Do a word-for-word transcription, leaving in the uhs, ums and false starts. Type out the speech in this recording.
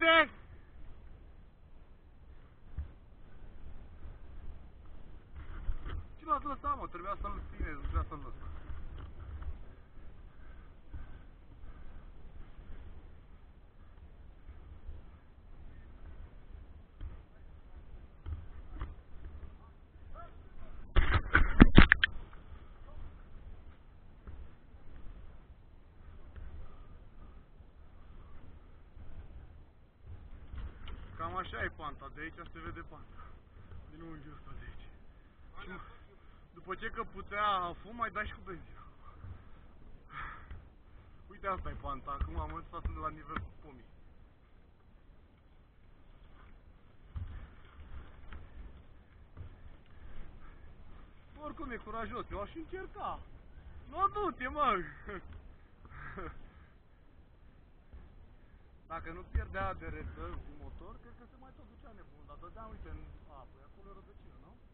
Unde? Ce l-ați lăsat, mă? Trebuia să-l țineți, nu trebuia să-l lăsați. Cam așa e panta, de aici se vede panta. Din unghiul ăsta de aici. Și după ce căpuțea fum, mai dai și cu benzină. Uite, asta e panta, acum am momentul ăsta sunt la nivel pomii. Oricum e curajos, eu aș încerca. Nu, du-te, mă! Dacă nu pierdea aderență cu motor, cred că se mai tot ducea nebun, dar dădea, uite, în apă, acolo e rădăcină, nu?